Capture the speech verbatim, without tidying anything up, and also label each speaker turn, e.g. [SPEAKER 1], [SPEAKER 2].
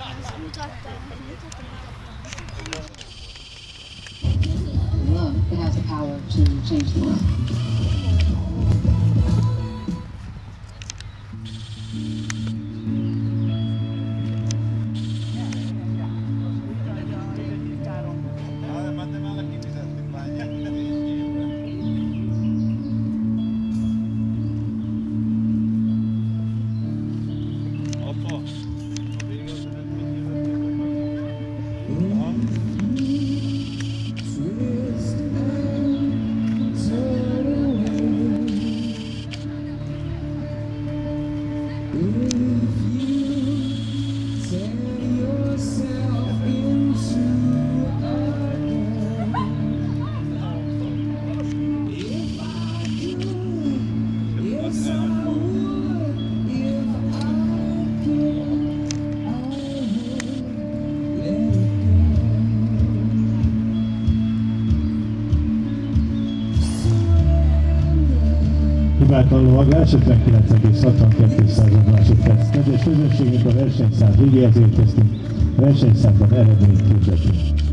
[SPEAKER 1] Love has the power to change the world.
[SPEAKER 2] Hibátlanul elsőtlenkilenc egész hatvankettő másodperc. Kedves közönségünk, a versenyszám végéhez érkeztünk, versenyszámban eredményt hirdetünk.